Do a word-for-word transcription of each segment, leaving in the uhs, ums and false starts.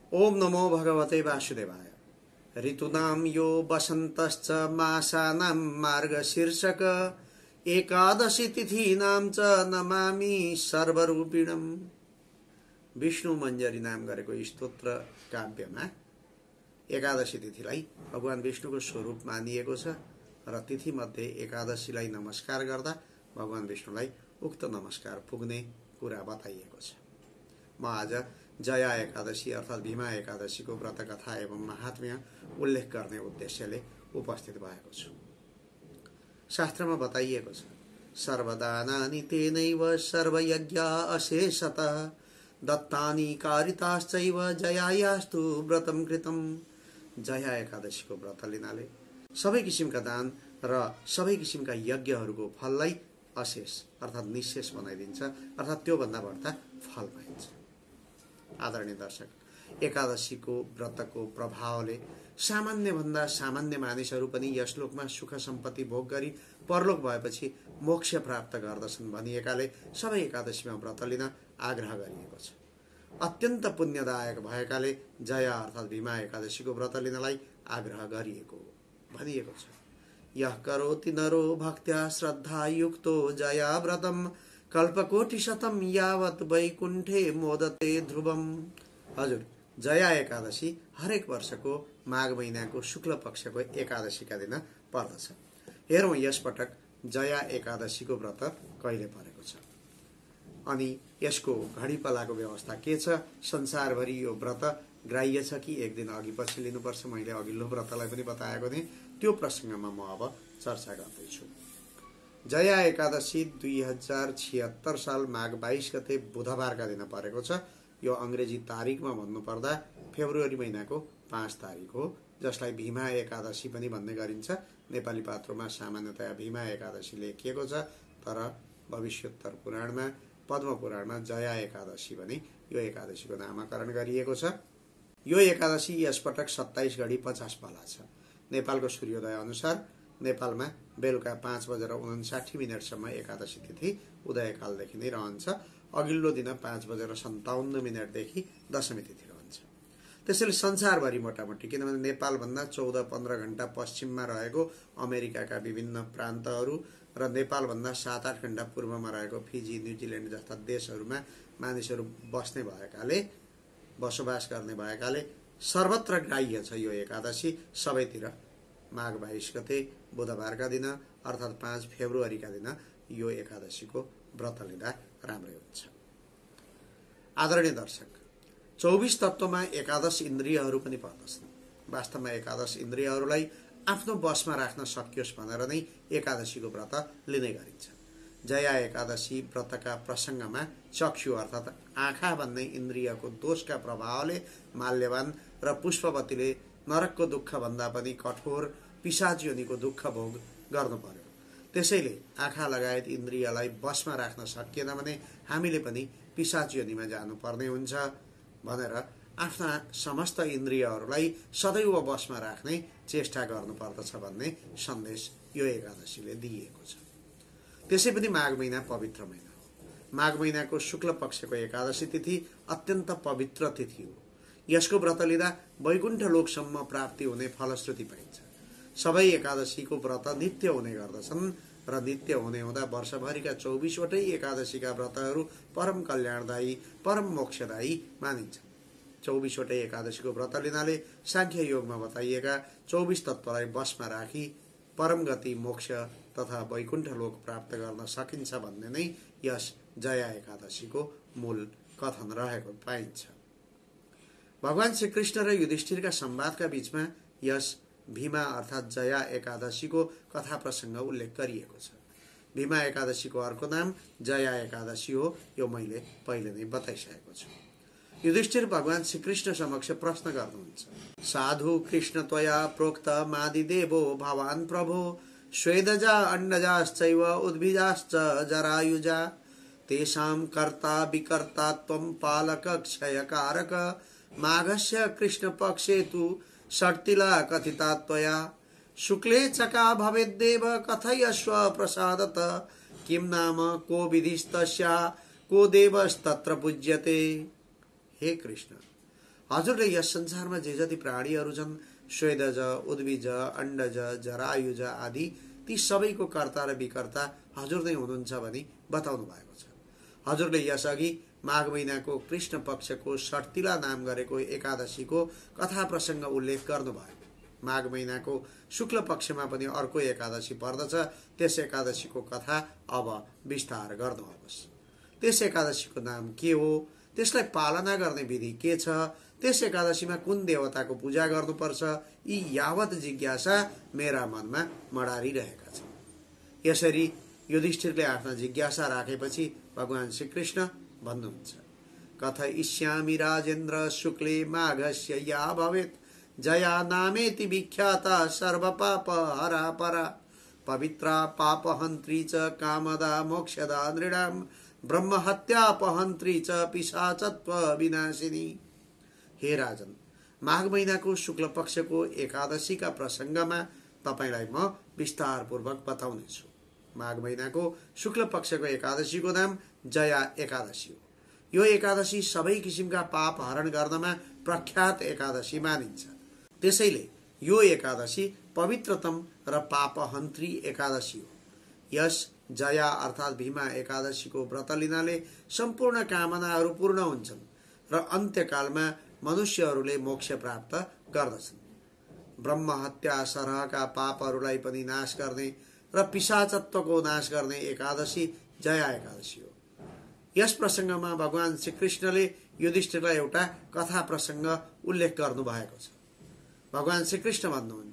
ओम नमो भगवते वासुदेवाय। ऋतूनां यो वसन्तश्च मासानां मार्गशीर्षक एकादशी तिथीनां च नमामि सर्वरूपिणम्। विष्णु मञ्जरी नाम गरेको स्तोत्र काव्यमा एकादशी तिथिलाई भगवान विष्णुको स्वरूप मानिएको छ र तिथि मध्ये एकादशीलाई नमस्कार गर्दा भगवान विष्णुलाई उक्त नमस्कार पुग्ने कुरा बताइएको छ। म आज जया एकादशी अर्थात् भीमा एकादशीको व्रत कथा एवं महात्म्य उल्लेख गर्ने उद्देश्यले उपस्थित भएको छु। शास्त्रमा बताइएको छ, सर्वदानानि तेनैव सर्वयज्ञा अशेषतः दत्तानि कारिताश्चैव जयायास्तु व्रतम कृतम्। जया एकादशीको व्रत लिनाले सबै किसिमका दान र सबै किसिमका यज्ञहरूको फललाई अशेष अर्थात् निशेष बनाइदिन्छ, अर्थात् त्यो भन्दा बढ्ता फल पाइन्छ। आदरणीय दर्शक, एकादशीको व्रतको प्रभावले सामान्य भन्दा सामान्य मानिसहरू पनि यस लोकमा सुख सम्पत्ति भोग गरी परलोक भएपछि मोक्ष प्राप्त गर्दछन् भनिएकाले सबै एकादशीमा व्रत लिन आग्रह गरिएको छ। अत्यन्त पुण्यदायक भएकाले जया अर्थात् भीमा एकादशीको व्रत लिनलाई आग्रह गरिएको भनिएको छ। यः करोति नरो भक्त्या श्रद्धा युक्तो जया व्रतम कल्पकोटि शतम यावत वैकुण्ठे मोदते ध्रुवम। हजुर, जया एकादशी हरेक वर्षको माघ महिनाको शुक्ल पक्षको एकादशीका दिन पर्दछ। हेरौं यस पटक जया एकादशीको व्रत कहिले परेको छ अनि यसको घडीपलाको व्यवस्था के छ, संसारभरि यो व्रत ग्राह्य छ कि एक दिन अघि पछि लिनुपर्छ। मैले अघिल्लो व्रतलाई पनि बताएको थिएँ, त्यो प्रसङ्गमा म अब चर्चा गर्दैछु। जया एकादशी दुई हजार छिहत्तर साल माघ बाइस गते बुधबारका दिन परेको छ। यो अंग्रेजी तारिकमा भन्नुपर्दा फेब्रुअरी महिनाको पाँच तारिक हो, जसलाई भीमा एकादशी पनि भन्ने गरिन्छ। नेपाली पात्रोमा सामान्यतया भीमा एकादशी लेखिएको छ, तर भविष्योत्तर पुराणमा पद्म पुराणमा जया एकादशी पनि यो एकादशीको नामाकरण गरिएको छ। यो एकादशी यसपटक सत्ताइस घडी पचास बला छ। नेपालको सूर्योदय अनुसार नेपालमा बेलुका पाँच बजेर उन्साठी मिनटसम्म एकादशी तिथि उदयकालदेखि नै रहन्छ। अघिल्लो दिन पाँच बजेर सन्ताउन्न मिनटदेखि दशमी तिथि रहन्छ। त्यसैले संसारभरि मोटामोटी, किनभने नेपालभन्दा चौध पन्ध्र घण्टा पश्चिममा रहेको अमेरिकाका विभिन्न प्रान्तहरू र नेपालभन्दा सात आठ घण्टा पूर्वमा रहेको फिजी, न्युजिल्यान्ड जस्ता देशहरूमा मानिसहरू बस्ने भएकाले बसोबास गर्ने भएकाले सर्वत्र ग्राह्य छ यो एकादशी। सबैतिर माघ बाइस गते बुधबारका दिन अर्थात् पाँच फेब्रुअरीका दिन यो एकादशीको व्रत लिँदा राम्रै हुन्छ। आदरणीय दर्शक, चौबिस तत्वमा एकादश इन्द्रियहरू पनि पर्दछन्। वास्तवमा एकादश इन्द्रियहरूलाई आफ्नो बसमा राख्न सकियोस् भनेर नै एकादशीको व्रत लिने गरिन्छ। जया एकादशी व्रतका प्रसङ्गमा चक्षु अर्थात् आँखा भन्ने इन्द्रियको दोषका प्रभावले माल्यवान र पुष्पवतीले नरकको दुःख भन्दा पनि कठोर पिशाच योनिको दुःख भोग गर्नु पर्यो। त्यसैले आँखा लगायत इन्द्रियलाई बसमा राख्न सकिएन भने हामीले पनि पिशाच योनिमा जानुपर्ने हुन्छ भनेर आफ्ना समस्त इन्द्रियहरूलाई सदैव बसमा राख्ने चेष्टा गर्नुपर्दछ भन्ने सन्देश यो एकादशीले दिएको छ। त्यसै पनि माघ महिना पवित्र महिना हो। माघ महिनाको शुक्ल पक्षको एकादशी तिथि अत्यन्त पवित्र तिथि हो। यसको व्रत लिँदा वैकुण्ठ लोकसम्म प्राप्ति हुने फलश्रुति पाइन्छ। सबै एकादशीको व्रत नित्य हुने गर्दछन् र नित्य हुने हुँदा वर्षभरिका चौबिसवटै एकादशीका व्रतहरू परम कल्याणदायी, परम मोक्षदायी मानिन्छ। चौबिसवटै एकादशीको व्रत लिनाले सांख्य योगमा बताइएका चौबिस तत्वलाई बसमा राखी परम गति, मोक्ष तथा वैकुण्ठ लोक प्राप्त गर्न सकिन्छ भन्ने नै यस जया एकादशीको मूल कथन रहेको पाइन्छ। भगवान श्रीकृष्ण र युधिष्ठिरका संवादका बीचमा यस भीमा अर्थात् जया एकादशीको कथा प्रसङ्ग उल्लेख गरिएको छ। भीमा एकादशीको अर्को नाम जया एकादशी हो, यो मैले पहिले नै बताइसकेको छु। युधिष्ठिर भगवान श्रीकृष्ण समक्ष प्रश्न गर्नुहुन्छ, साधु कृष्ण त्वया प्रोक्त मादिदेवो भवान् प्रभो स्वेदजा अण्डजाश्चैव उद्भिजाश्च जरायुजा तेषां कर्ता विकर्ता त्वं पालक क्षयकारक माघस्य कृष्णपक्षे तु षट्तिला कथिता त्वया शुक्ले चका भवेद्देव कथयस्व प्रसादत किं नाम को विधिस्तस्या को देवस्तत्र पूज्यते। हे कृष्ण, हजुरले यस संसारमा जे जति प्राणीहरू छन्, स्वेदज, उद्भिज, अण्डज, जरायुज आदि, ती सबैको कर्ता र विकर्ता हजुर नै हुनुहुन्छ भनी बताउनु भएको छ। हजुरले यसअघि माघ महिनाको कृष्ण पक्षको षट्तिला नाम गरेको एकादशीको कथा प्रसङ्ग उल्लेख गर्नुभयो। माघ महिनाको शुक्ल पक्षमा पनि अर्को एकादशी पर्दछ। त्यस एकादशीको कथा अब विस्तार गर्नुहोस्। त्यस एकादशीको नाम के हो, त्यसलाई पालना गर्ने विधि के छ, त्यस एकादशीमा कुन देवताको पूजा गर्नुपर्छ, यी यावत जिज्ञासा मेरा मनमा मडारिरहेका छन्। यसरी युधिष्ठिरले आफ्ना जिज्ञासा राखेपछि भगवान श्रीकृष्ण भन्नुहुन्छ, कथयिष्यामि राजेन्द्र शुक्ले माघस्य या भवेत् जया नामेति विख्याता सर्वपाप हरा परा पवित्रा पापहन्त्री च कामदा मोक्षदा नृणाम ब्रह्महत्यापहन्त्री च पिशाचत्व विनाशिनी। हे राजन, माघ महिनाको शुक्ल पक्षको एकादशीका प्रसङ्गमा तपाईलाई म विस्तारपूर्वक बताउनेछु। माघ महिनाको शुक्ल पक्षको एकादशीको नाम जया एकादशी हो। यो एकादशी सबै किसिमका पाप हरण गर्नमा प्रख्यात एकादशी मानिन्छ। त्यसैले यो एकादशी पवित्रतम र पापहन्त्री एकादशी हो। यस जया अर्थात् भीमा एकादशीको व्रत लिनाले सम्पूर्ण कामनाहरू पूर्ण हुन्छन् र अन्त्यकालमा मनुष्यहरूले मोक्ष प्राप्त गर्दछन्। ब्रह्म हत्या सरहका पापहरूलाई पनि नाश गर्ने र पिशाचत्वको नाश गर्ने एकादशी जया एकादशी हो। यस प्रसङ्गमा भगवान श्रीकृष्णले युधिष्ठिरलाई एउटा कथा प्रसङ्ग उल्लेख गर्नु भएको छ। भगवान श्रीकृष्ण भन्नुहुन्छ,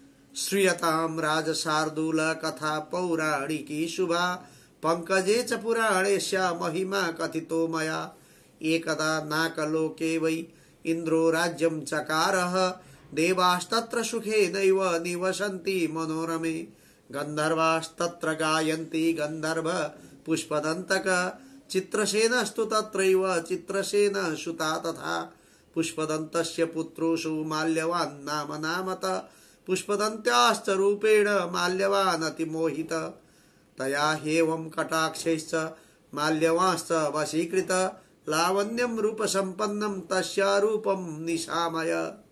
श्रूयतां राजशार्दूल कथा पौराणिकी शुभा पंकजे च पुराणेस्य महिमा कथितो मया एकदा नाकलोके वै इन्द्रो राज्यं चकारः देवास्तत्र सुखेनैव निवसन्ति मनोरमे गन्धर्वास्तत्र गायन्ति गन्धर्व पुष्पदन्तक चित्रसेनस्तु तत्रैव चित्रसेन सुता तथा पुष्पदन्तस्य पुत्रोषु माल्यवान् नाम नामत पुष्पदन्त्याश्च रूपेण माल्यवान् अतिमोहित तया ह्येवं कटाक्षैश्च माल्यवांश्च वशीकृत लावण्यं रूपसम्पन्नं तस्य रूपं निशामय।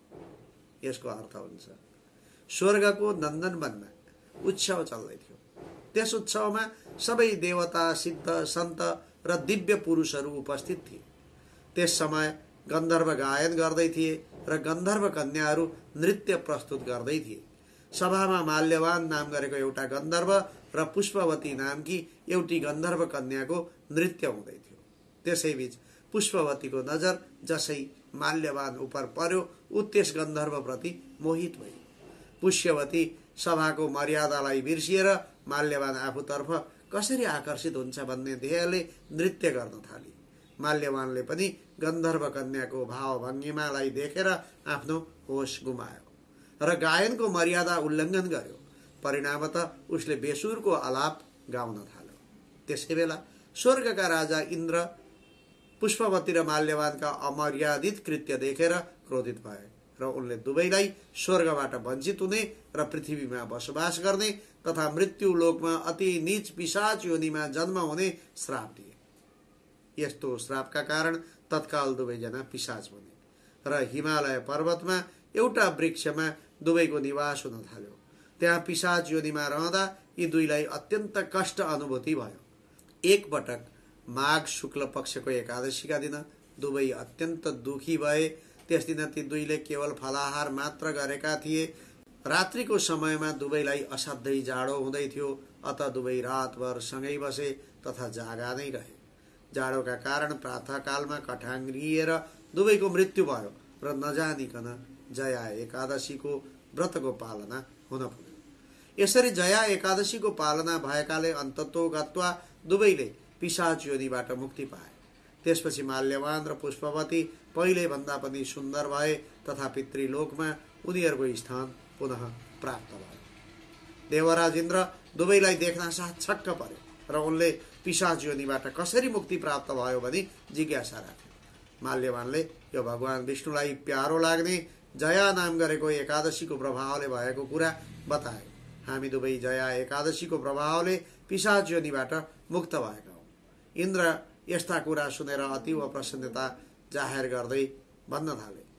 यसको अर्थ हुन्छ, स्वर्गको नन्दनवनमा उत्सव चल्दै थियो। त्यस उत्सवमा सबै देवता, सिद्ध, सन्त र दिव्य पुरुषहरू उपस्थित थिए। त्यस समय गन्धर्व गायन गर्दै थिए र गन्धर्व कन्याहरू नृत्य प्रस्तुत गर्दै थिए। सभामा माल्यवान नाम गरेको एउटा गन्धर्व र पुष्पवती नामकी एउटी गन्धर्व कन्याको नृत्य हुँदै थियो। त्यसैबीच पुष्पवतीको नजर जसै माल्यवान उपर पर्यो, ऊ त्यस गन्धर्व प्रति मोहित भई। पुष्यवती सभाको मर्यादालाई बिर्सिएर माल्यवान आफूतर्फ कसरी आकर्षित हुन्छ भन्ने ध्येयले नृत्य गर्न थाली। माल्यवानले पनि गन्धर्व कन्याको भावभङ्गिमालाई देखेर आफ्नो होस गुमायो र गायनको मर्यादा उल्लङ्घन गर्यो। परिणामतः उसले बेसुरको आलाप गाउन थाल्यो। त्यसै बेला स्वर्गका राजा इन्द्र पुष्पवती र माल्यवानका अमर्यादित कृत्य देखेर क्रोधित भए र उनले दुवैलाई स्वर्गबाट वञ्चित हुने र पृथ्वीमा बसोबास गर्ने तथा मृत्यु लोकमा अति नीच पिशाच योनिमा जन्म हुने श्राप दिए। यस्तो श्रापका कारण तत्काल दुवैजना पिशाच बने र हिमालय पर्वतमा एउटा वृक्षमा दुवैको निवास हुन थाल्यो। त्यहाँ पिशाच योनिमा रहँदा यी दुईलाई अत्यन्त कष्ट अनुभूति भयो। एक पटक माघ शुक्ल पक्षको एकादशीका दिन दुवै अत्यन्त दुखी भए। त्यस दिन ती दुईले केवल फलाहार मात्र गरेका थिए। रात्रिको समयमा दुवैलाई असाध्यै जाडो हुँदै थियो, अत दुवै रातभर सँगै बसे तथा जागा नै रहे। जाडोका कारण प्रातःकालमा कठाङ्ग्रिएर दुवैको मृत्यु भयो र नजानिकन जया एकादशीको व्रतको पालना हुन पुग्यो। यसरी जया एकादशीको पालना भएकाले अन्ततोगत्वा दुवैले पिशाच योनिबाट मुक्ति पाए। त्यसपछि माल्यवान र पुष्पवती पहिले भन्दा पनि सुन्दर भए तथा पितृलोकमा उनीहरूको स्थान पुनः प्राप्त भयो। देवराज इन्द्र दुवैलाई देख्न साथ छक्क पर्यो र उनले पिशाच योनिबाट कसरी मुक्ति प्राप्त भयो भनी जिज्ञासा राखे। माल्यवानले यो भगवान विष्णुलाई प्यारो लाग्ने जया नाम गरेको एकादशीको प्रभावले भएको कुरा बताए। हामी दुवै जया एकादशीको प्रभावले पिशाच योनिबाट मुक्त भएका हौं। इन्द्र यस्ता कुरा सुनेर अतीव प्रसन्नता जाहेर गर्दै भन्न थाले,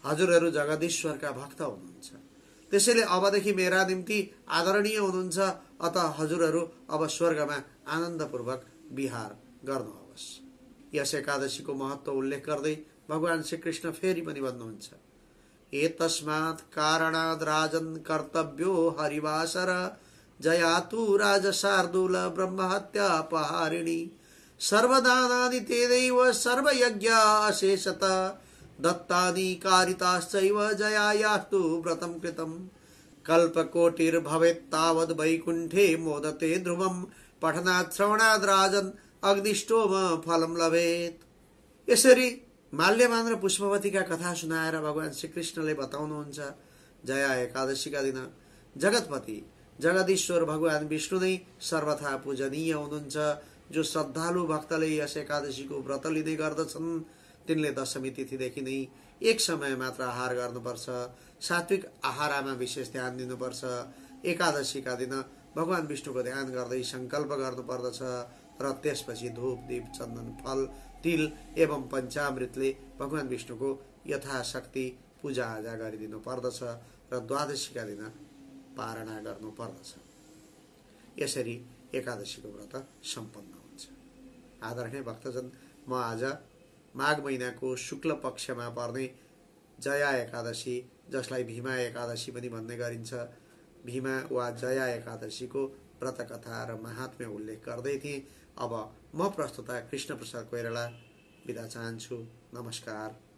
हजुरहरू जगदीश्वरका भक्त हुनुहुन्छ, त्यसैले अबदेखि मेरा निम्ति आदरणीय हुनुहुन्छ। अत हजुरहरू अब स्वर्गमा आनन्दपूर्वक विहार गर्नुहोस्। यस एकादशीको महत्व उल्लेख गर्दै भगवान श्रीकृष्ण फेरि पनि भन्नुहुन्छ, एतस्मात् कारणाद् राजन् कर्तव्यो हरिवासर जयातु राजशार्दूल ब्रह्महत्या अपहारिणी सर्वदानानि तेनैव सर्वयज्ञ अशेषत दत्तानि कारिताश्चैव जयायास्तु व्रतं कृतम् कल्पकोटिर्भवेत् तावद् वैकुण्ठे मोदते ध्रुवम् पठनात् श्रवणाद् राजन् अग्निष्टोम फलं लभेत्। यसरी माल्यवान र पुष्पवतीका कथा सुनाएर भगवान श्रीकृष्णले बताउनुहुन्छ, जया एकादशीका दिन जगतपति जगदीश्वर भगवान विष्णु नै सर्वथा पूजनीय हुनुहुन्छ। जो श्रद्धालु भक्तले यस एकादशीको व्रत लिने गर्दछन् तिनले दशमी तिथिदेखि नै एक समय मात्र आहार गर्नुपर्छ, सात्विक आहारमा विशेष ध्यान दिनुपर्छ। एकादशीका दिन भगवान विष्णुको ध्यान गर्दै संकल्प गर्नुपर्दछ र त्यसपछि धूप दीप चन्दन फल तिल एवं पञ्चामृतले भगवान विष्णुको यथाशक्ति पूजा आजा गरिदिनु पर्दछ र द्वादशीका दिन पारणा गर्नु पर्दछ। यसरी एकादशीको व्रत सम्पन्न हुन्छ। आदरणीय भक्तजन, म आज माघ महिनाको शुक्ल पक्षमा पर्ने जया एकादशी, जसलाई भीमा एकादशी पनि भन्ने गरिन्छ, भीमा वा जया एकादशीको व्रतकथा र महात्म्य उल्लेख गर्दै थिएँ। अब म प्रस्तुता कृष्ण प्रसाद कोइराला बिदा चाहन्छु। नमस्कार।